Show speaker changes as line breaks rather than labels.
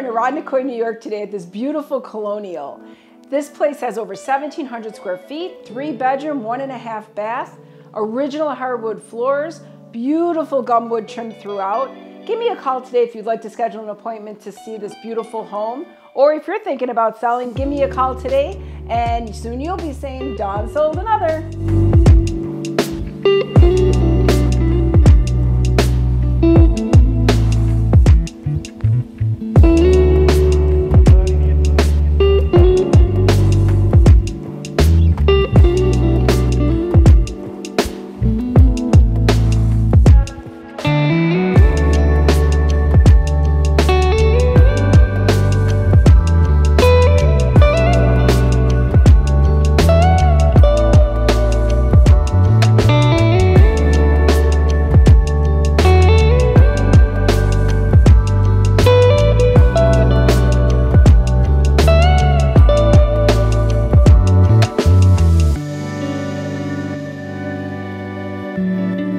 in Irondequoit, New York today at this beautiful Colonial. This place has over 1,700 square feet, 3-bedroom, 1.5 bath, original hardwood floors, beautiful gumwood trim throughout. Give me a call today if you'd like to schedule an appointment to see this beautiful home. Or if you're thinking about selling, give me a call today and soon you'll be saying, Dawn sold another.
Thank you.